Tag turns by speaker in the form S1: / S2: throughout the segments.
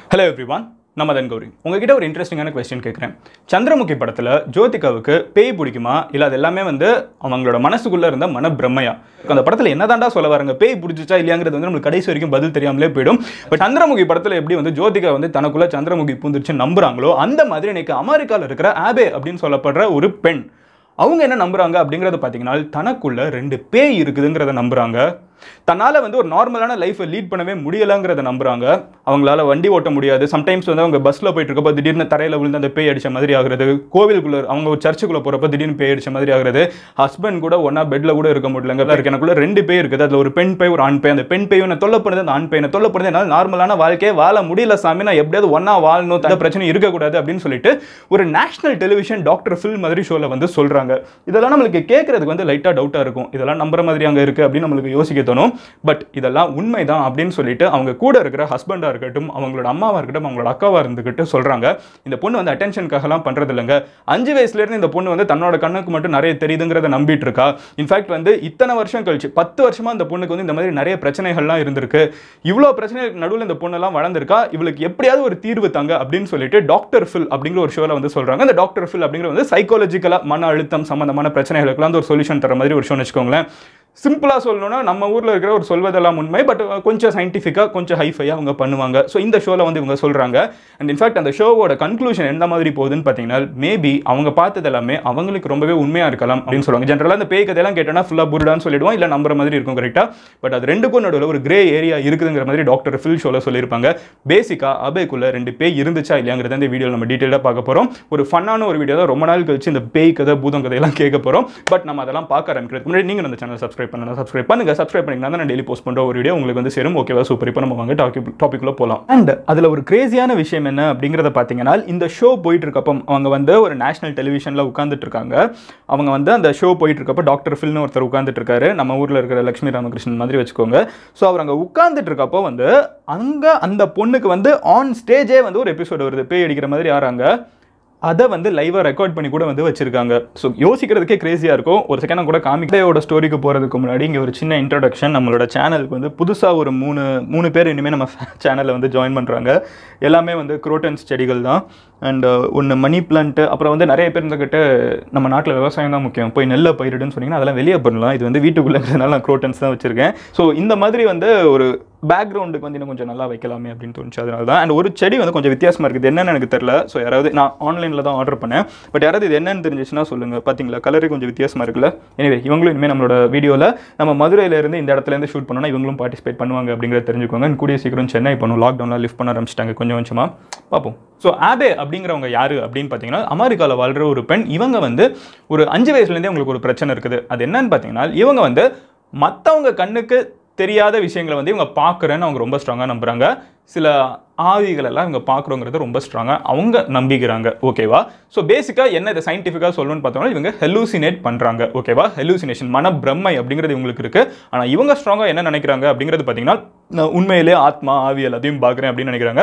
S1: Hello everyone, நான் Madan Gowri. உங்ககிட்ட ஒரு இன்ட்ரெஸ்டிங்கான क्वेश्चन கேக்குறேன். சந்திரமுகி படத்துல ஜோதிகாவுக்கு பேய் பிடிக்குமா இல்ல அது எல்லாமே அவங்களோட மனசுக்குள்ள இருந்த மனப்பிரமையா? அந்த படத்துல என்னதான்டா சொல்ல வராங்க? பேய் பிடிச்சா இல்லையாங்கிறது நமக்கு கடைசி வரைக்கும் பதில் தெரியாமலே போய்டும். பட் சந்திரமுகி படத்துல எப்படி ஜோதிகா தனக்குள்ள சந்திரமுகி பூந்துச்சு நம்புறாங்களோ அந்த மாதிரி இன்னைக்கு அமெரிக்கால இருக்கிற ஆபே அப்படினு சொல்லப்படுற ஒரு பெண் அவங்க என்ன நம்புறாங்க அப்படிங்கறத பாத்தீங்கன்னா தனக்குள்ள ரெண்டு பேய் இருக்குதுங்கறத நம்புறாங்க. தன்னால ஒரு நார்மலான லைஃபை லீட் பண்ணவே முடியலங்கறத நம்புறாங்க. அவங்களால வண்டி ஓட்ட முடியாது. சம்டைம்ஸ் அவங்க பஸ்ல போயிட்டு இருக்கப்ப திடீர்னு தரையில விழுந்து அந்த பேய் அடிச்ச மாதிரி ஆகுறது. கோவிலுக்குள்ள அவங்க ஒரு சர்ச்சுக்குள்ள போறப்ப திடீர்னு பேய் அடிச்ச மாதிரி ஆகுறது. ஹஸ்பண்ட் கூட ஒண்ணா பெட்ல கூட இருக்க முடியலங்க. எனக்குள்ள ரெண்டு பேய் இருக்குது. அதுல ஒரு பெண் பேய் ஒரு ஆண் பேய். அந்த பெண் பேய் என்ன தொல்லை பண்ணுது, அந்த ஆண் பேய் என்ன தொல்லை பண்ணுது. என்னால நார்மலான வாழ்க்கையை வாழ முடியல சாமி, நான் எப்படியாவது ஒண்ணா வாழணும், அந்த பிரச்சனை இருக்கக்கூடாது அப்படின்னு சொல்லிட்டு ஒரு நேஷனல் டெலிவிஷன் Dr.Phill மாதிரி ஷோல சொல்றாங்க. இதெல்லாம் நம்மளுக்கு கேட்கறதுக்கு லைட்டா டவுட்டா இருக்கும். இதெல்லாம் நம்புற மாதிரி அங்க இருக்கு அப்படின்னு நம்மளுக்கு யோசிக்க தோணும். பட் இதெல்லாம் உண்மைதான் அப்படின்னு சொல்லிட்டு அவங்க கூட இருக்கிற ஹஸ்பண்டா இருக்கட்டும், அவங்களோட அம்மாவா இருக்கட்டும், அவங்களோட அக்காவா இருந்துகிட்டு சொல்றாங்க. இந்த பொண்ணு அட்டென்ஷனுக்காக எல்லாம் பண்றது இல்லைங்க. 5 வயசுல இருந்து இந்த பொண்ணு தன்னோட கண்ணுக்கு மட்டும் நிறைய தெரியுதுங்கிறத நம்பிட்டு இருக்கா. இன்ஃபேக்ட் இத்தனை வருஷம் கழிச்சு 10 வருஷமா இந்த பொண்ணுக்கு இந்த மாதிரி நிறைய பிரச்சனைகள்லாம் இருந்திருக்கு. இவ்வளவு பிரச்சனைகளுக்கு நடுவில் இந்த பொண்ணு எல்லாம் வளர்ந்திருக்கா. இவளுக்கு எப்படியாவது ஒரு தீர்வு தாங்க அப்படின்னு சொல்லிட்டு Dr.Phill அப்படிங்கிற ஒரு ஷோல சொல்றாங்க. அந்த Dr.Phill அப்படிங்கிற சைக்காலஜிக்கலா மன அழுத்தம் சம்பந்தமான பிரச்சனைகளுக்கு ஒரு சொல்யூஷன் தர மாதிரி ஒரு ஷோ வச்சுக்கோங்களேன். சிம்பிளா சொல்லணும்னா நம்ம ஊர்ல இருக்கிற ஒரு சொல்வதெல்லாம் உண்மை, பட் கொஞ்சம் சயின்டிஃபிக்கா கொஞ்சம் ஹைஃபையா அவங்க பண்ணுவாங்க. ஸோ இந்த ஷோல இவங்க சொல்றாங்க. அண்ட் இன்ஃபேக்ட் அந்த ஷோவோட கன்க்ளூஷன் எந்த மாதிரி போகுதுன்னு பார்த்தீங்கன்னா, மேபி அவங்க பார்த்தது எல்லாமே அவங்களுக்கு ரொம்பவே உண்மையா இருக்கலாம் அப்படின்னு சொல்லுவாங்க. ஜென்ரலா அந்த பேய் கதையெல்லாம் கேட்டோம்னா ஃபுல்லா புருடான்னு சொல்லிடுவோம், இல்ல நம்புற மாதிரி இருக்கும் கரெக்டா. பட் அது ரெண்டுக்கும் நடுவில் ஒரு கிரே ஏரியா இருக்குதுங்கிற மாதிரி Dr.Phill ஷோல சொல்லியிருப்பாங்க. பேசிக்கா அபேக்குள்ள ரெண்டு பேய் இருந்துச்சா இல்லையாங்கிறத இந்த வீடியோவில் நம்ம டீட்டெயிலாக பார்க்க போறோம். ஒரு ஃபன்னான ஒரு வீடியோ தான். ரொம்ப நாள் கழிச்சு இந்த பேய் கதை பூதம் கதையெல்லாம் கேட்க போறோம். பட் நம்ம அதெல்லாம் பார்க்க ஆரம்பிக்கிறதுக்கு முன்னாடி நீங்க இந்த சேனல் சப்ஸ்கிரைப் பண்ணுங்க. சப்ஸ்கிரைப் பண்ணீங்கன்னா நான் டெய்லி போஸ்ட் பண்ற ஒரு வீடியோ உங்களுக்கு சேரும். ஓகேவா? சூப்பர். இப்போ நம்ம வாங்க டாபிக்குள்ள போலாம். அண்ட் அதுல ஒரு கிரேசியான விஷயம் என்ன அப்படிங்கறத பாத்தீங்கன்னா, இந்த ஷோ போயிட்டு இருக்கப்போ அவங்க ஒரு நேஷனல் டெலிவிஷன்ல உட்கார்ந்துட்டு இருக்காங்க. அவங்க அந்த ஷோ போயிட்டு இருக்கப்போ Dr.Phillனு ஒருத்தர் உட்கார்ந்துட்டு இருக்காரு. நம்ம ஊர்ல இருக்கிற லட்சுமி ராமகிருஷ்ணன் மாதிரி வச்சுக்கோங்க. ஸோ அவர் அங்க உட்கார்ந்துட்டு இருக்கப்போ அங்க அந்த பொண்ணுக்கு ஆன் ஸ்டேஜே ஒரு எபிசோட் வருது. பேய் அடிக்கிற மாதிரி ஆறாங்க. அதை லைவாக ரெக்கார்ட் பண்ணி கூட வச்சிருக்காங்க. ஸோ யோசிக்கிறதுக்கே கிரேசியாக இருக்கும். ஒரு செகண்ட் கூட காமிக்கோட ஸ்டோரிக்கு போகிறதுக்கு முன்னாடி இங்கே ஒரு சின்ன இன்ட்ரடக்ஷன். நம்மளோட சேனலுக்கு புதுசாக ஒரு மூணு பேர் இனிமேல் நம்ம சேனலில் ஜாயின் பண்ணுறாங்க. எல்லாமே குரோட்டன்ஸ் செடிகள் தான். அண்ட் ஒன்று மணி பிளான்ட்டு, அப்புறம் நிறைய பேர் இருந்துக்கிட்ட நம்ம நாட்டில் விவசாயம் தான் முக்கியம், போய் நெல்லை பயிரிடுன்னு சொன்னீங்கன்னா அதெல்லாம் வெளியே பண்ணலாம். இது வீட்டுக்குள்ளேங்கிறதுனால நான் குரோட்டன்ஸ் தான் வச்சுருக்கேன். ஸோ இந்த மாதிரி ஒரு பேக்ரவுண்டுக்கு இன்னும் கொஞ்சம் நல்லா வைக்கலாமே அப்படின்னு தோணுச்சு. அதனால தான். அண்ட் ஒரு செடி கொஞ்சம் வித்தியாசமாக இருக்குது. என்னென்னு எனக்கு தெரியல. ஸோ யாராவது, நான் ஆன்லைனில் தான் ஆர்டர் பண்ணேன், பட் யாராவது இது என்னென்னு தெரிஞ்சிச்சுன்னா சொல்லுங்கள். பார்த்தீங்களா, கலரே கொஞ்சம் வித்தியாசமாக இருக்குல்ல. எனவே இவங்களும் இனிமேல் நம்மளோட வீடியோவில் நம்ம மதுரையிலேருந்து இந்த இடத்துலேருந்து ஷூட் பண்ணோன்னா இவங்களும் பார்ட்டிசிபேட் பண்ணுவாங்க அப்படிங்கிறத தெரிஞ்சுக்கோங்க. அண்ட் கூடிய சீக்கிரம் சென்னை பண்ணும். லாக்டவுனில் லிஃப்ட் பண்ண ஆரம்பிச்சிட்டாங்க கொஞ்சம் கொஞ்சமாக. பார்ப்போம். ஸோ ஆபே அப்படிங்கிறவங்க யாரு அப்படின்னு பார்த்தீங்கன்னா, அமெரிக்காவில் வாழ்கிற ஒரு பெண். இவங்க ஒரு 5 வயசுலேருந்தே அவங்களுக்கு ஒரு பிரச்சனை இருக்குது. அது என்னன்னு பார்த்தீங்கன்னா, இவங்க மற்றவங்க கண்ணுக்கு தெரியாத விஷயங்களை இவங்க பார்க்குறேன்னு அவங்க ரொம்ப ஸ்ட்ராங்காக நம்புகிறாங்க. சில ஆவிகள் எல்லாம் இவங்க பார்க்குறோங்கிறது ரொம்ப ஸ்ட்ராங்காக அவங்க நம்பிக்கிறாங்க. ஓகேவா? ஸோ பேசிக்காக என்ன இதை சயின்டிஃபிக்காக சொல்லணும்னு பார்த்தோம்னா, இவங்க ஹெலூசினேட் பண்ணுறாங்க. ஓகேவா? ஹெலூசினேஷன், மனப்பிரமை அப்படிங்கிறது இவங்களுக்கு இருக்குது. ஆனால் இவங்க ஸ்ட்ராங்காக என்ன நினைக்கிறாங்க அப்படிங்கிறது பார்த்தீங்கன்னா, நான் உண்மையிலே ஆத்மா ஆவி எல்லாத்தையும் பார்க்குறேன் அப்படின்னு நினைக்கிறாங்க.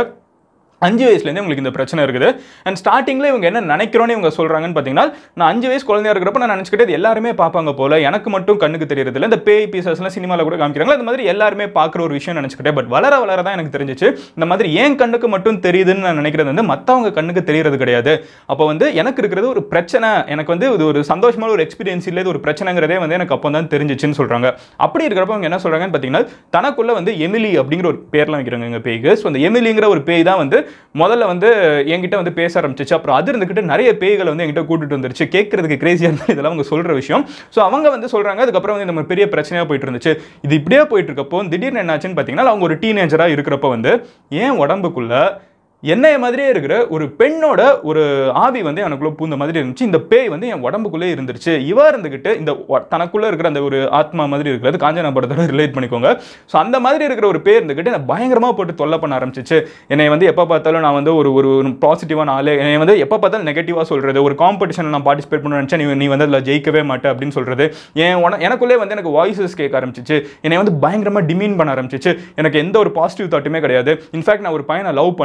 S1: 5 வயசுலேருந்தே உங்களுக்கு இந்த பிரச்சனை இருக்குது. அண்ட் ஸ்டார்டிங்கில் இவங்க என்ன நினைக்கிறோன்னு இவங்க சொல்கிறாங்கன்னு பார்த்தீங்கன்னா, நான் 5 வயசு குழந்தையா இருக்கிறப்ப நான் நினச்சிக்கிட்டே எல்லாருமே பார்ப்பாங்க போல, எனக்கு மட்டும் கண்ணுக்கு தெரியறதில்ல. இந்த பேய் பீசஸ்லாம் சினிமாவில் கூட காமிக்கிறாங்களா, இந்த மாதிரி எல்லாருமே பார்க்குற ஒரு விஷயம் நினச்சிக்கிட்டே. பட் வளர தான் எனக்கு தெரிஞ்சிச்சு, இந்த மாதிரி ஏன் கண்ணுக்கு மட்டும் தெரியுதுன்னு நான் நினைக்கிறது மற்றவங்க கண்ணுக்கு தெரியறது கிடையாது. அப்போ எனக்கு இருக்கிறது ஒரு பிரச்சனை, எனக்கு இது ஒரு சந்தோஷமான ஒரு எக்ஸ்பீரியன்ஸ் இல்லை, இது ஒரு பிரச்சனைங்கிறதே எனக்கு அப்போ தான் தெரிஞ்சிச்சுன்னு சொல்கிறாங்க. அப்படி இருக்கிறப்ப அவங்க என்ன சொல்கிறாங்கன்னு பார்த்தீங்கன்னா, தனக்குள்ள எமிலி அப்படிங்கிற ஒரு பேர்லாம் வைக்கிறாங்க எங்கள் பேய்க்கு. ஸோ அந்த எமிலிங்கிற ஒரு பேய் தான் முதல்ல என்கிட்ட பேச ஆரம்பிச்சிச்சு. அப்புறம் அது இருந்துகிட்டு நிறைய பேய்களை என்கிட்ட கூட்டிட்டு வந்துருச்சு. கேட்கறதுக்கு கிரேசியா இருந்தாலும் இதெல்லாம் அவங்க சொல்ற விஷயம். ஸோ அவங்க சொல்றாங்க, அதுக்கப்புறம் இந்த பெரிய பிரச்சனையா போயிட்டு இருந்துச்சு. இது இப்படியே போயிட்டு இருக்கப்போ திடீர்னு என்னாச்சுன்னு பார்த்தீங்கன்னா, அவங்க ஒரு டீனேஜரா இருக்கிறப்ப ஏன் உடம்புக்குள்ள என்னைய மாதிரியே இருக்கிற ஒரு பெண்ணோட ஒரு ஆவி எனக்குள்ள பூந்த மாதிரி இருந்துச்சு. இந்த பேய் என் உடம்புக்குள்ளே இருந்துருச்சு. இவா இருந்துகிட்டு இந்த தனக்குள்ள இருக்கிற அந்த ஒரு ஆத்மா மாதிரி இருக்கிறது காஞ்சனா படத்தோட ரிலேட் பண்ணிக்கோங்க. ஸோ அந்த மாதிரி இருக்கிற ஒரு பேய் இருந்துகிட்டு என்னை பயங்கரமாக போட்டு தொல்லை பண்ண ஆரம்பிச்சிச்சு. என்னை எப்போ பார்த்தாலும் நான் ஒரு பாசிட்டிவான ஆளு, என்னை எப்போ பார்த்தாலும் நெகட்டிவாக சொல்றது, ஒரு காம்படிஷன் நான் பார்ட்டிசிபேட் பண்ண நினச்சேன், நீ அதில் ஜெயிக்கவே மாட்டேன் அப்படின்னு சொல்றது, எனக்குள்ளே எனக்கு வாய்ஸஸ் கேட்க ஆரம்பிச்சிச்சு. என்னை பயங்கரமாக டிமீன் பண்ண ஆரம்பிச்சிச்சு. எனக்கு எந்த ஒரு பாசிட்டிவ் தாட்டுமே கிடையாது. இன்ஃபேக்ட் நான் ஒரு பையனை லவ் பண்ணேன், அந்த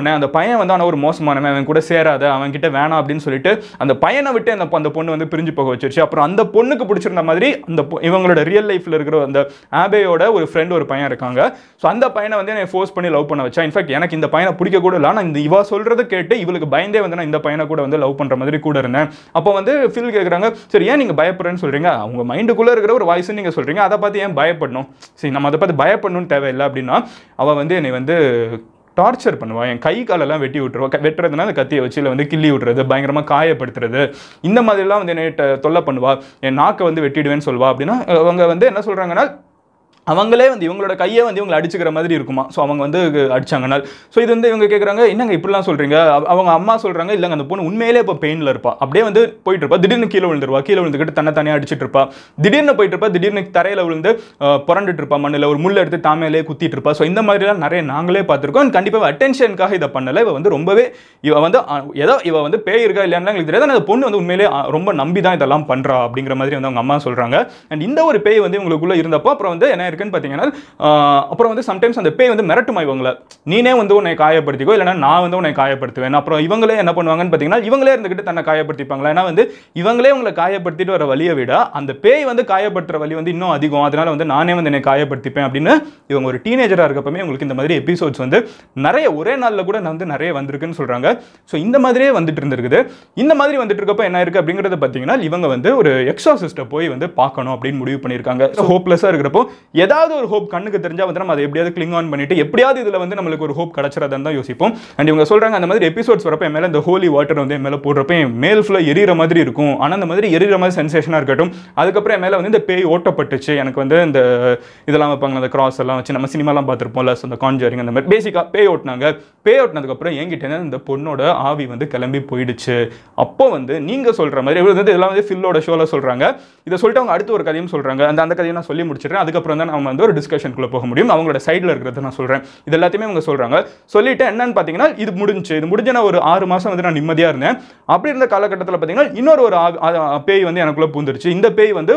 S1: பையன் வந்து ஆனால் ஒரு மோசமானவன், அவன் கூட சேராத, அவன் கிட்ட வேணாம் அப்படின்னு சொல்லிட்டு அந்த பையனை விட்டு அந்த பொண்ணு வந்து பிரிஞ்சு போக வச்சிருச்சு. அப்புறம் அந்த பொண்ணுக்கு பிடிச்சிருந்த மாதிரி இவங்களோட ரியல் லைஃப்ல இருக்கிற அந்த ஆபேயோட ஒரு ஃப்ரெண்ட் ஒரு பையன் இருக்காங்க. ஸோ அந்த பையனை வந்து என்னை ஃபோர்ஸ் பண்ணி லவ் பண்ண வச்சா. இன்ஃபேக்ட் எனக்கு இந்த பையனை பிடிக்க கூட இல்லை, ஆனால் இந்த இவா சொல்றதை கேட்டு இவளுக்கு பயந்தே வந்து நான் இந்த பையனை கூட வந்து லவ் பண்ற மாதிரி கூட இருந்தேன். அப்போ வந்து ஃபில் கேட்குறாங்க, சரி ஏன் நீங்க பயப்படுறேன்னு சொல்றீங்க, அவங்க மைண்டுக்குள்ள இருக்கிற ஒரு வாய்ஸ் நீங்க சொல்றீங்க, அதை பார்த்து ஏன் பயப்படணும், சரி நம்ம அதை பார்த்து பயப்படணும்னு தேவையில்லை அப்படின்னா, அவள் வந்து என்னை வந்து டார்ச்சர் பண்ணுவா, என் கை காலெல்லாம் வெட்டி விட்டுருவா, வெட்டுறதுனா அந்த கத்தியை வச்சு இல்லை வந்து கிள்ளி விட்டுறது, பயங்கரமாக காயப்படுத்துறது, இந்த மாதிரிலாம் வந்து என்னை தொல்லை பண்ணுவா, என் நாக்கை வந்து வெட்டிடுவேன்னு சொல்வா. அப்படின்னா அவங்க வந்து என்ன சொல்றாங்கன்னா, அவங்களே வந்து இவங்களோட கையை வந்து இவங்களை அடிச்சுக்கிற மாதிரி இருக்குமா. ஸோ அவங்க வந்து அடிச்சாங்கன்னா, ஸோ இது வந்து இவங்க கேட்குறாங்க, என்னங்க இப்படிலாம் சொல்கிறீங்க. அவங்க அம்மா சொல்கிறாங்க, இல்லைங்க அந்த பொண்ணு உண்மையிலே இப்போ பெயினில் இருப்பா, அப்படியே வந்து போயிட்டு இருப்பா, திடீர்னு கீழே விழுந்துருவா, கீழே விழுந்துக்கிட்டு தனியாக அடிச்சிட்டு இருப்பா, திடீர்னு போயிட்டு இருப்பா, திடீர்னு தரையில் விழுந்து புரண்டுட்டு இருப்பா, மண்ணில் ஒரு முள் எடுத்து தாமையிலே குத்திட்டு இருப்பா. ஸோ இந்த மாதிரிலாம் நிறைய நாங்களே பார்த்துருக்கோம். கண்டிப்பாக அட்டென்ஷனுக்காக இதை பண்ணலை. இவ வந்து ரொம்பவே இவ வந்து ஏதோ இவ வந்து பேய் இருக்கா இல்லையான்னு எங்களுக்கு தெரியாது, அந்த பொண்ணு வந்து உண்மையிலே ரொம்ப நம்பி தான் இதெல்லாம் பண்ணுறா அப்படிங்கிற மாதிரி வந்து அவங்க அம்மா சொல்கிறாங்க. அண்ட் இந்த ஒரு பேய் வந்து இவங்களுக்குள்ளே இருந்தப்போ அப்புறம் வந்து என்ன இருக்குன்னு பார்த்தீங்கன்னா, அப்புறம் வந்து சம்டைம்ஸ் அந்த பேய் வந்து மிரட்டுமா இவங்களை, நீனே வந்து உன்னை காயப்படுத்திக்கோ, இல்லைன்னா நான் வந்து உன்னை காயப்படுத்துவேன். அப்புறம் இவங்களே என்ன பண்ணுவாங்கன்னு பார்த்தீங்கன்னா, இவங்களே இருந்துக்கிட்டு தன்னை காயப்படுத்திப்பாங்களா. ஏன்னா வந்து இவங்களே உங்களை காயப்படுத்திட்டு வர வழியை விட அந்த பேய் வந்து காயப்படுத்துற வழி வந்து இன்னும் அதிகம், அதனால வந்து நானே வந்து என்னை காயப்படுத்திப்பேன் அப்படின்னு இவங்க ஒரு டீனேஜராக இருக்கப்பமே உங்களுக்கு இந்த மாதிரி எபிசோட்ஸ் வந்து நிறைய ஒரே நாளில் கூட வந்து நிறைய வந்திருக்குன்னு சொல்கிறாங்க. ஸோ இந்த மாதிரியே வந்துட்டு இருந்திருக்குது. இந்த மாதிரி வந்துட்டு இருக்கப்போ என்ன இருக்குது அப்படிங்கிறத பார்த்தீங்கன்னா, இவங்க வந்து ஒரு எக்ஸாசிஸ்ட்டை போய் வந்து பார்க்கணும் அப்படின்னு முடிவு பண்ணியிருக்காங்க. ஹோப்லெஸ்ஸாக இருக்கிறப்போ ஏதாவது ஒரு ஹோப் கண்ணுக்கு தெரிஞ்சா வந்து நம்ம அதை எப்படியாவது கிளிங் ஆன் பண்ணிட்டு எப்படியாவது இதுல வந்து நம்மளுக்கு ஒரு ஹோப் கிடைச்சிராதான் தான் யோசிப்போம். அண்ட் இவங்க சொல்றாங்க, அந்த மாதிரி எபிசோட்ஸ் வரப்ப மேல இந்த ஹோலி வாட்டர் வந்து மேல போடுறப்ப மேல் ஃபுல்லா எரியிற மாதிரி இருக்கும், ஆனா அந்த மாதிரி எரியிற மாதிரி சென்சேஷனா இருக்கட்டும். அதுக்கப்புறம் மேல வந்து இந்த பேய் ஓட்டப்பட்டுச்சு, எனக்கு வந்து இந்த இதெல்லாம் வைப்பாங்க, அந்த கிராஸ் எல்லாம் வச்சு நம்ம சினிமாலாம் பார்த்துருப்போம்ல, அந்த கான்ஜரிங் அந்த மாதிரி பேசிக்கா பேய் ஓட்டினாங்க. பேய் ஓட்டினதுக்கு அப்புறம் என்கிட்ட இந்த பொண்ணோட ஆவி வந்து கிளம்பி போயிடுச்சு. அப்போ வந்து நீங்க சொல்ற மாதிரி இதெல்லாம் வந்து ஃபில்லோட ஷோல சொல்றாங்க. இதை சொல்லிட்டு அவங்க அடுத்து ஒரு கதையும் சொல்றாங்க. அந்த கதையை நான் சொல்லி முடிச்சிடுறேன். அதுக்கப்புறம் தான் நம்ம வந்து ஒரு டிஸ்கஷனுக்குள்ள போக முடியும். அவங்களோட சைடில் இருக்கிறத நான் சொல்றேன். இது எல்லாத்தையுமே அவங்க சொல்றாங்க. சொல்லிட்டு என்னன்னு பார்த்தீங்கன்னா, இது முடிஞ்ச நான் ஒரு 6 மாசம் வந்து நான் நிம்மதியாக இருந்தேன். அப்படி இருந்த காலகட்டத்தில் பார்த்தீங்கன்னா இன்னொரு ஒரு பேய் வந்து எனக்குள்ள பூந்துருச்சு. இந்த பேய் வந்து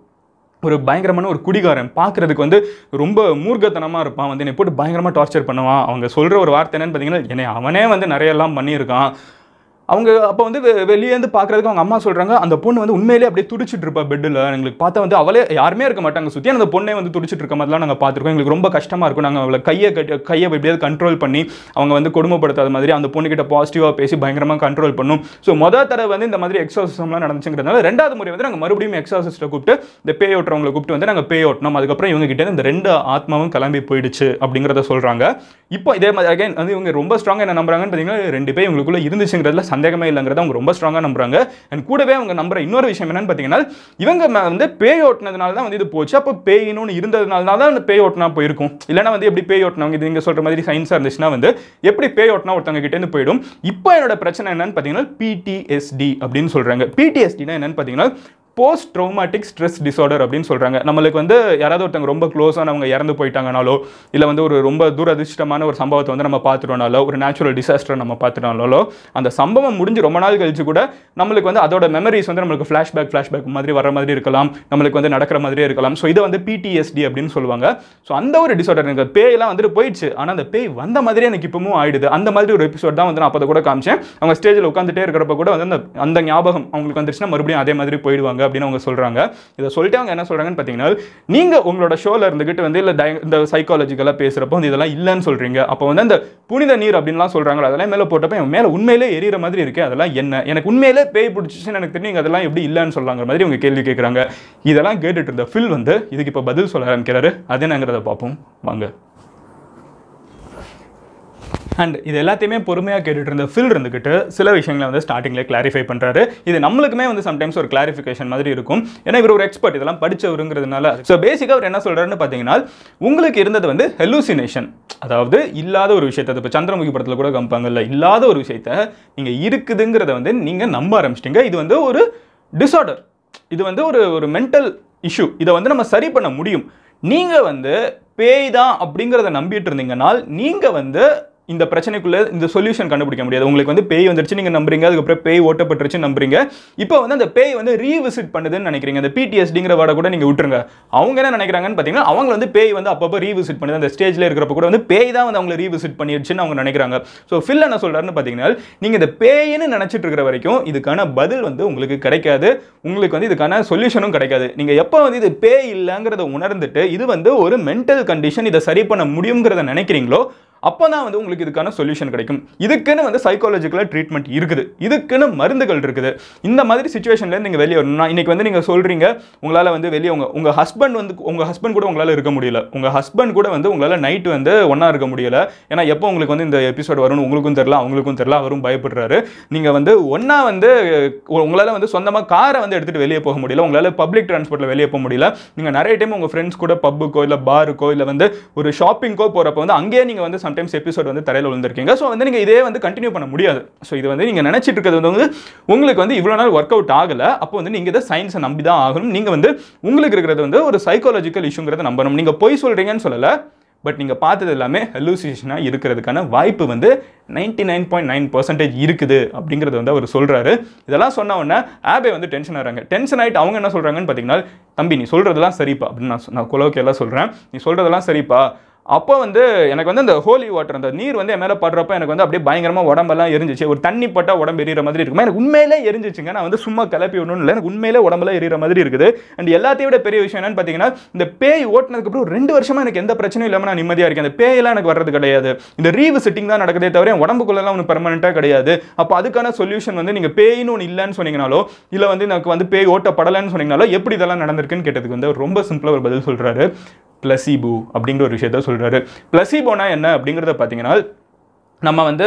S1: ஒரு பயங்கரமான ஒரு குடிகாரன், பார்க்கறதுக்கு வந்து ரொம்ப மூர்க்கத்தனமாக இருப்பான், வந்து என்னை போட்டு பயங்கரமாக டார்ச்சர் பண்ணுவான். அவங்க சொல்கிற ஒரு வார்த்தை என்னன்னு பார்த்தீங்கன்னா, என்னை அவனே வந்து நிறைய எல்லாம் பண்ணியிருக்கான். அவங்க அப்போ வந்து வெளியேந்து பார்க்குறதுக்கு அவங்க அம்மா சொல்கிறாங்க, அந்த பொண்ணு வந்து உண்மையிலே அப்படியே துடிச்சிட்டு இருப்பா பெட்டில். எங்களுக்கு பார்த்தா வந்து அவளே யாருமே இருக்க மாட்டாங்க சுற்றி, அந்த பொண்ணே வந்து துடிச்சிட்டு இருக்க மாதிரிலாம் நாங்கள் பார்த்துருக்கோம். எங்களுக்கு ரொம்ப கஷ்டமாக இருக்கும். நாங்கள் அவளை கையை எப்படியாவது கண்ட்ரோல் பண்ணி அவங்க வந்து கொடுமைப்படுத்தாத மாதிரி அந்த பொண்ணுக்கிட்ட பாசிட்டிவாக பேசி பயங்கரமாக கண்ட்ரோல் பண்ணும். ஸோ மொதல் தடவை வந்து இந்த மாதிரி எக்ஸாசிசம்லாம் நடந்துச்சுங்கிறதுனால ரெண்டாவது முறை வந்து நாங்கள் மறுபடியும் எக்ஸாசிஸ்ட்டை கூப்பிட்டு இந்த பேய் ஓட்டுறவங்களை கூப்பிட்டு வந்து நாங்கள் பேய் ஓட்டினோம். அதுக்கப்புறம் இவங்க கிட்டே இந்த 2 ஆத்மாவும் கிளம்பி போயிடுச்சு அப்படிங்கிறத சொல்கிறாங்க. இப்போ இதே மாதிரி அகைன் வந்து இவங்க ரொம்ப ஸ்ட்ராங்காக என்ன நம்புறாங்கன்னு பார்த்தீங்கன்னா, 2 பேய் இவங்களுக்குள்ள இருந்துச்சுங்கிறதுல சந்தேகமே இல்லைங்கிறத அவங்க ரொம்ப ஸ்ட்ராங்காக நம்புறாங்க. அண்ட் கூடவே அவங்க நம்புற இன்னொரு விஷயம் என்னன்னு பார்த்தீங்கன்னா, இவங்க வந்து பேய் ஓட்டினதுனால தான் வந்து இது போச்சு. அப்போ பேய் இன்னொன்று இருந்ததுனால தான் அந்த பேய் ஓட்டினா போயிருக்கும். இல்லைனா வந்து எப்படி பேய் ஓட்டினவங்க இது நீங்கள் சொல்கிற மாதிரி சயின்ஸாக இருந்துச்சுன்னா வந்து எப்படி பேய் ஓட்டினா ஒருத்தவங்க கிட்டேருந்து போயிடும். இப்போ என்னோட பிரச்சனை என்னன்னு பார்த்தீங்கன்னா PTSD அப்படின்னு சொல்கிறாங்க. PTSDனா என்னன்னு பார்த்தீங்கன்னா, போஸ்ட் ட்ரௌமாட்டிக் ஸ்ட்ரெஸ் டிசார்டர் அப்படின்னு சொல்கிறாங்க. நம்மளுக்கு வந்து யாராவது ஒருத்தவங்க ரொம்ப க்ளோஸானவங்க இறந்து போயிட்டாங்கனாலோ, இல்லை வந்து ஒரு ரொம்ப துரதிர்ஷ்டமான ஒரு சம்பவத்தை வந்து நம்ம பார்த்துட்டோம்னாலோ, ஒரு நேச்சுரல் டிசாஸ்டர் நம்ம பார்த்துட்டோம்னாலோ, அந்த சம்பவம் முடிஞ்சு ரொம்ப நாள் கழிச்சு கூட நம்மளுக்கு வந்து அதோட மெமரிஸ் வந்து நம்மளுக்கு ஃப்ளாஷ்பேக் மாதிரி வர மாதிரி இருக்கலாம், நம்மளுக்கு வந்து நடக்கிற மாதிரியே இருக்கலாம். ஸோ இதை வந்து PTSD அப்படின்னு சொல்லுவாங்க. ஸோ அந்த ஒரு டிசார்டர் எனக்கு பேயெல்லாம் வந்துட்டு போயிடுச்சு, ஆனால் அந்த பேய் வந்த மாதிரியே எனக்கு இப்பவும் ஆயிடுது. அந்த மாதிரி ஒரு எபிசோட் தான் வந்து நான் அப்போ கூட காமிச்சேன். அவங்க ஸ்டேஜில் உட்காந்துட்டே இருக்கிறப்ப கூட வந்து அந்த ஞாபகம் அவங்களுக்கு வந்துருச்சுன்னா மறுபடியும் அதே மாதிரி போயிடுவாங்க அப்படின்னு அவங்க சொல்றாங்க. இதை சொல்லிட்டு அவங்க என்ன சொல்றாங்கன்னு பார்த்தீங்கன்னா, நீங்க உங்களோட ஷோல இருந்துகிட்டு வந்து இல்லை இந்த சைக்காலஜிக்கலாக பேசுறப்போ வந்து இதெல்லாம் இல்லைன்னு சொல்றீங்க. அப்போ வந்து அந்த புனித நீர் அப்படின்லாம் சொல்றாங்க, அதெல்லாம் மேலே போட்டப்ப என் மேலே உண்மையிலே எரியிற மாதிரி இருக்கு, அதெல்லாம் என்ன, எனக்கு உண்மையிலே பேய் பிடிச்சிச்சுன்னு எனக்கு தெரியும், அதெல்லாம் எப்படி இல்லைன்னு சொல்றாங்க மாதிரி அவங்க கேள்வி கேட்குறாங்க. இதெல்லாம் கேட்டுட்டு இருந்த ஃபில் வந்து இதுக்கு இப்போ பதில் சொல்ல ஆரம்பிக்கிறாரு. அது என்னங்கிறத பார்ப்போம் வாங்க. அண்ட் இது எல்லாத்தையுமே பொறுமையாக கேட்டுட்டு இருந்த ஃபில் இருந்துக்கிட்டு சில விஷயங்களை வந்து ஸ்டார்டிங்லேயே கிளாரிஃபை பண்ணுறாரு. இது நம்மளுக்குமே வந்து சம்டைம்ஸ் ஒரு கிளாரிஃபிகேஷன் மாதிரி இருக்கும், ஏன்னா இவர் ஒரு எக்ஸ்பர்ட், இதெல்லாம் படித்தவருங்கிறதுனால. ஸோ பேசிக்காக அவர் என்ன சொல்கிறாருன்னு பார்த்தீங்கன்னா, உங்களுக்கு இருந்தது வந்து ஹெலூசினேஷன், அதாவது இல்லாத ஒரு விஷயத்தை, இப்போ சந்திரமுகி படத்தில் கூட காமிப்பாங்கல்ல, இல்லாத ஒரு விஷயத்தை நீங்கள் இருக்குதுங்கிறத வந்து நீங்கள் நம்ப ஆரம்பிச்சிட்டிங்க. இது வந்து ஒரு டிஸார்டர், இது வந்து ஒரு மென்டல் இஷ்யூ, இதை வந்து நம்ம சரி பண்ண முடியும். நீங்கள் வந்து பேய் தான் அப்படிங்கிறத நம்பிட்டு இருந்தீங்கன்னா நீங்கள் வந்து இந்த பிரச்சனைக்குள்ள இந்த சொல்யூஷன் கண்டுபிடிக்க முடியாது. உங்களுக்கு வந்து பேய் வந்துருச்சு நீங்க நம்புறீங்க, அதுக்கப்புறம் பேய் ஓட்டப்பட்டுருச்சு நம்புறீங்க. இப்போ வந்து அந்த பேய் வந்து ரீவிசிட் பண்ணுதுன்னு நினைக்கிறீங்க. அந்த PTSDங்கிற வேர்டை கூட நீங்க விட்டுருங்க. அவங்க என்ன நினைக்கிறாங்கன்னு பார்த்தீங்கன்னா, அவங்க வந்து பேய் வந்து அப்பப்போ ரீவிசிட் பண்ணுது, அந்த ஸ்டேஜ்ல இருக்கிறப்ப கூட வந்து பேய் தான் வந்து அவங்களை ரீவிசிட் பண்ணிடுச்சுன்னு அவங்க நினைக்கிறாங்க. ஸோ ஃபில் என்ன சொல்றாருன்னு பார்த்தீங்கன்னா, நீங்க இந்த பேய்னு நினைச்சிட்டு இருக்கிற வரைக்கும் இதுக்கான பதில் வந்து உங்களுக்கு கிடைக்காது, உங்களுக்கு வந்து இதுக்கான சொல்யூஷனும் கிடைக்காது. நீங்க எப்போ வந்து இது பேய் இல்லைங்கிறத உணர்ந்துட்டு இது வந்து ஒரு மென்டல் கண்டிஷன், இதை சரி பண்ண முடியுங்கிறத நினைக்கிறீங்களோ அப்போ தான் வந்து உங்களுக்கு இதுக்கான சொல்யூஷன் கிடைக்கும். இதுக்குன்னு வந்து சைக்காலஜிக்கலாக ட்ரீட்மெண்ட் இருக்குது, இதுக்குன்னு மருந்துகள் இருக்குது. இந்த மாதிரி சுச்சுவேஷன்லேருந்து நீங்கள் வெளியே வரணும்னா, இன்னைக்கு வந்து நீங்கள் சொல்கிறீங்க உங்களால் வந்து வெளியே உங்கள் ஹஸ்பண்ட் கூட உங்களால் இருக்க முடியல, உங்கள் ஹஸ்பண்ட் கூட வந்து உங்களால் நைட்டு வந்து ஒன்றா இருக்க முடியல. ஏன்னா எப்போ உங்களுக்கு வந்து இந்த எபிசோட் வரும்னு உங்களுக்கும் தெரியல, அவங்களுக்கும் தெரியல, அவரும் பயப்படுறாரு. நீங்கள் வந்து ஒன்றா வந்து உங்களால் வந்து சொந்தமாக காரை வந்து எடுத்துகிட்டு வெளியே போக முடியல, உங்களால் பப்ளிக் டிரான்ஸ்போர்ட்டில் வெளியே போக முடியல. நீங்கள் நிறைய டைம் உங்கள் ஃப்ரெண்ட்ஸ் கூட பப்புக்கோ இல்லை பாருக்கோ இல்லை வந்து ஒரு ஷாப்பிங்கோ போகிறப்ப வந்து அங்கேயே நீங்கள் வந்து சம்டைம்ஸ் எபிசோட் வந்து தரையில் விழுந்திருக்கீங்க. ஸோ வந்து நீங்கள் இதே வந்து கண்டினியூ பண்ண முடியாது. ஸோ இது வந்து நீங்கள் நினச்சிட்டு இருக்கிறது வந்து உங்களுக்கு வந்து இவ்வளோ நாள் ஒர்க் அவுட் ஆகலை. அப்போ வந்து நீங்கள் இதை சயின்ஸை நம்பி தான் ஆகணும். நீங்கள் வந்து உங்களுக்கு இருக்கிறது வந்து ஒரு சைக்காலஜிக்கல் இஷ்யூங்கிறத நம்பணும். நீங்கள் பொய் சொல்கிறீங்கன்னு சொல்லலை, பட் நீங்கள் பார்த்தது எல்லாமே ஹலூசினேஷனாக இருக்கிறதுக்கான வாய்ப்பு வந்து 99.9% இருக்குது அப்படிங்கிறது வந்து அவர் சொல்கிறாரு. இதெல்லாம் சொன்ன உடனே ஆபே வந்து டென்ஷன் ஆகிறாங்க. டென்ஷன் ஆகிட்டு அவங்க என்ன சொல்கிறாங்கன்னு பார்த்தீங்கன்னா, தம்பி நீ சொல்கிறதெல்லாம் சரிப்பா அப்படின்னு நான் குலோக்கி எல்லாம் சொல்கிறேன், நீ சொல்கிறதெல்லாம் சரிப்பா. அப்போ வந்து எனக்கு வந்து அந்த ஹோலி வாட்டர் அந்த நீர் வந்து என் மேலே படுறப்ப எனக்கு வந்து அப்படியே பயங்கரமாக உடம்பெல்லாம் எரிஞ்சிச்சு. ஒரு தண்ணி பட்டா உடம்பு எரியிற மாதிரி இருக்குமா, எனக்கு உண்மையிலே எரிஞ்சிச்சுங்க. நான் வந்து சும்மா கிளப்பி விடணும் இல்லை, எனக்கு உண்மையிலே உடம்பெல்லாம் எரியிற மாதிரி இருக்குது. அண்ட் எல்லாத்தையும் விட பெரிய விஷயம் என்னன்னு பார்த்தீங்கன்னா, இந்த பேய் ஓட்டினதுக்கப்புறம் 2 வருஷமாக எனக்கு எந்த பிரச்சனையும் இல்லாமல் நான் நிம்மதியாக இருக்கேன். அந்த பேயெல்லாம் எனக்கு வர்றது கிடையாது, இந்த ரீவிசிட்டிங் தான் நடக்குதே தவிர என் உடம்புக்குள்ளெல்லாம் ஒன்று பெர்மனெண்ட்டாக கிடையாது. அப்போ அதுக்கான சொல்யூஷன் வந்து நீங்கள் பேயின்னு ஒன்று இல்லைன்னு சொன்னீங்கனாலோ இல்லை வந்து எனக்கு வந்து பேய் ஓட்டப்படலைன்னு சொன்னீங்கனாலோ எப்படி இதெல்லாம் நடந்திருக்குன்னு கேட்டதுக்கு வந்து ரொம்ப சிம்பிளாக ஒரு பதில் சொல்கிறாரு. பிளசிபோ அப்படிங்கிற ஒரு விஷயத்த சொல்கிறாரு. பிளசிபோனா என்ன அப்படிங்கிறத பார்த்தீங்கன்னா, நம்ம வந்து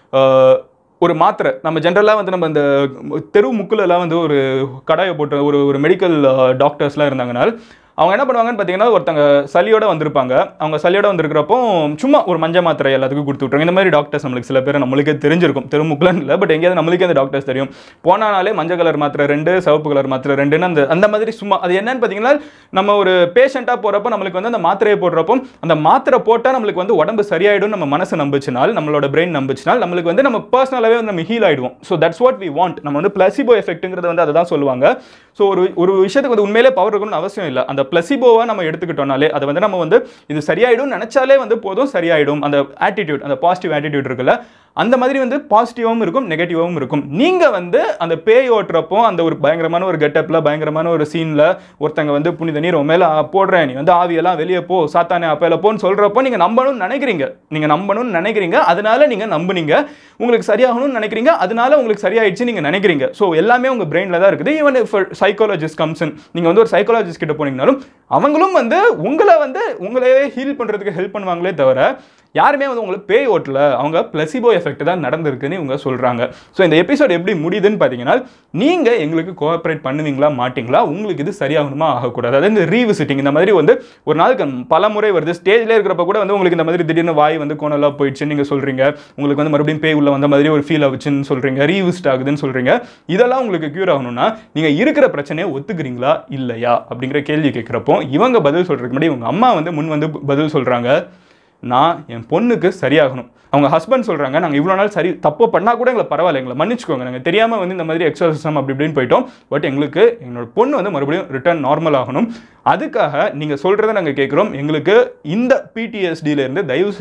S1: ஒரு மாத்திரை நம்ம ஜென்ரலாக வந்து நம்ம இந்த தெரு முக்குலெல்லாம் வந்து ஒரு கடாயை போட்டு ஒரு மெடிக்கல் டாக்டர்ஸ்லாம் இருந்தாங்கனால் அவங்க என்ன பண்ணுவாங்கன்னு பார்த்தீங்கன்னா, ஒருத்தங்க சளியோட வந்திருப்பாங்க. அவங்க சளியோட வந்திருக்கிறப்போ சும்மா ஒரு மஞ்சள் மாத்திரை எல்லாத்துக்கும் கொடுத்து விட்ருவாங்க. இந்த மாதிரி டாக்டர்ஸ் நம்மளுக்கு சில பேர் நம்மளுக்கே தெரிஞ்சிருக்கும், தெருமுக்குலன்னு இல்லை, பட் எங்கேயாவது நம்மளுக்கே அந்த டாக்டர்ஸ் தெரியும். போனாலே மஞ்சள் கலர் மாத்திரை 2, சிவப்பு கலர் மாத்திரை 2ன்னு அந்த மாதிரி சும்மா அது என்னன்னு பார்த்தீங்கன்னா, நம்ம ஒரு பேஷண்ட்டாக போகிறப்போ நம்மளுக்கு வந்து அந்த மாத்திரையை போடுறப்போ அந்த மாத்திரை போட்டால் நம்மளுக்கு வந்து உடம்பு சரியாயிடும் நம்ம மனசு நம்பிச்சினால், நம்மளோட பிரெயின் நம்பிச்சினால் நம்மளுக்கு வந்து நம்ம பர்சனலாகவே வந்து நம்ம ஹீல் ஆகிடுவோம். So that's what we want. நம்ம வந்து பிளசிபோ எஃபெக்ட்டுங்கிறது வந்து அதை தான் சொல்லுவாங்க. ஸோ ஒரு விஷயத்துக்கு வந்து உண்மையிலே பவர் இருக்கணும்னு அவசியம் இல்லை. அந்த பிளசிபோவை நம்ம எடுத்துக்கிட்டோம்னாலே அதை வந்து நம்ம வந்து இது சரியாயிடும் நினைச்சாலே வந்து போதும், சரியாயிடும். அந்த ஆட்டிடியூட், அந்த பாசிட்டிவ் ஆட்டிடியூட் இருக்குல்ல, அந்த மாதிரி வந்து பாசிட்டிவாகவும் இருக்கும் நெகட்டிவாகவும் இருக்கும். நீங்கள் வந்து அந்த பேய் ஓட்டுறப்போ அந்த ஒரு பயங்கரமான ஒரு கெட்டப்பில் பயங்கரமான ஒரு சீனில் ஒருத்தங்க வந்து புனித நீர் மேலே போடுறேன், நீ வந்து ஆவியெல்லாம் வெளியே போ, சாத்தானே அப்பையில போன்னு சொல்கிறப்போ நீங்கள் நம்பணும்னு நினைக்கிறீங்க, அதனால நீங்கள் நம்புனீங்க. உங்களுக்கு சரியாகணும்னு நினைக்கிறீங்க, அதனால உங்களுக்கு சரியாயிடுச்சு நீங்கள் நினைக்கிறீங்க. ஸோ எல்லாமே உங்கள் பிரெயினில் தான் இருக்குது. Even if psychologist comes in, நீங்கள் வந்து ஒரு சைக்காலஜிஸ்ட் கிட்ட போனீங்கனாலும் அவங்களும் வந்து உங்களே ஹீல் பண்ணுறதுக்கு ஹெல்ப் பண்ணுவாங்களே தவிர யாருமே வந்து உங்களுக்கு பேய் ஓட்டல, அவங்க பிளசிபோ எஃபெக்ட் தான் நடந்திருக்குன்னு இவங்க சொல்கிறாங்க. ஸோ இந்த எபிசோட் எப்படி முடியுதுன்னு பார்த்தீங்கன்னா, நீங்கள் எங்களுக்கு கோஆப்ரேட் பண்ணுவீங்களா மாட்டிங்களா, உங்களுக்கு இது சரியாகணுமா ஆகக்கூடாது. அதாவது இந்த ரீவிசிட்டிங் இந்த மாதிரி வந்து ஒரு நாளுக்கு பல முறை வருது. ஸ்டேஜ்லேயே இருக்கிறப்ப கூட வந்து உங்களுக்கு இந்த மாதிரி திடீர்னு வாய் வந்து கோணலாக போயிடுச்சுன்னு நீங்கள் சொல்கிறீங்க, உங்களுக்கு வந்து மறுபடியும் பேய் உள்ள வந்த மாதிரி ஒரு ஃபீல் ஆகுச்சுன்னு சொல்கிறீங்க, ரீவிசிட் ஆகுதுன்னு சொல்கிறீங்க. இதெல்லாம் உங்களுக்கு க்யூர் ஆகணும்னா நீங்கள் இருக்கிற பிரச்சனையை ஒத்துக்கிறீங்களா இல்லையா அப்படிங்கிற கேள்வி கேட்குறப்போ இவங்க பதில் சொல்கிறதுக்கு முன்னாடி இவங்க அம்மா வந்து முன் வந்து பதில் சொல்கிறாங்க, நான் என் பொண்ணுக்கு சரியாகணும். அவங்க ஹஸ்பண்ட் சொல்கிறாங்க, நாங்கள் இவ்வளோ நாள் தப்பு பண்ணால் கூட எங்களை பரவாயில்ல, எங்களை மன்னிச்சுக்கோங்க, நாங்கள் தெரியாமல் வந்து இந்த மாதிரி எக்ஸர்சைஸ் அப்படி இப்படின்னு போயிட்டோம், பட் எங்களுக்கு எங்களோட பொண்ணு வந்து மறுபடியும் ரிட்டர்ன் நார்மல் ஆகணும். அதுக்காக நீங்கள் சொல்கிறத நாங்கள் கேட்குறோம். எங்களுக்கு இந்த PTSDலேருந்து தயவு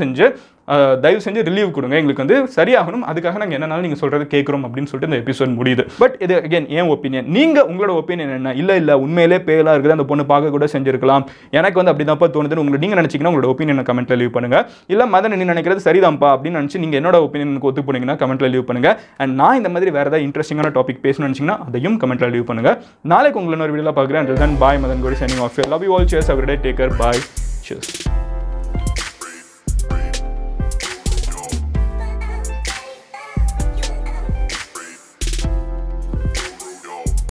S1: செஞ்சு ரிலீவ் கொடுங்க, எங்களுக்கு வந்து சரியாகணும். அதுக்காக நாங்கள் என்னன்னாலும் நீங்கள் சொல்கிறது கேட்குறோம் அப்படின்னு சொல்லிட்டு இந்த எபிசோட் முடியுது. பட் இது அகேன் ஏன் ஒப்பீனியன், நீங்கள் உங்களோட ஒப்பீனியன் என்ன? இல்லை உண்மையிலே பேயெல்லாம் இருக்குது, அந்த பொண்ணு பார்க்க கூட செஞ்சிருக்கலாம், எனக்கு வந்து அப்படி தான்ப்பா தோணுதுன்னு உங்களுக்கு நீங்கள் நினச்சிங்கன்னா உங்களோட ஒப்பீனியனை கமெண்ட்டில் லீவ் பண்ணுங்கள். இல்லை மதன் நீ நினைக்கிறது சரிதான்ப்பா அப்படின்னு நினச்சி நீங்கள் என்னோட ஒப்பீனியனுக்கு ஒத்து போனீங்கன்னா கமெண்ட்டில் லீவ் பண்ணுங்கள். அண்ட் நான் இந்த மாதிரி வேறு ஏதாவது இன்ட்ரெஸ்டிங்கான டாபிக் பேசணும்னு நினச்சிங்கன்னா அதையும் கமெண்ட்டில் லீவ் பண்ணுங்கள். நாளைக்கு உங்களை ஒரு வீடியோவில் பார்க்குறேன். Until then, bye, Madan Gowri signing off. Love you all. Cheers. Every day. Take care. Bye. Cheers.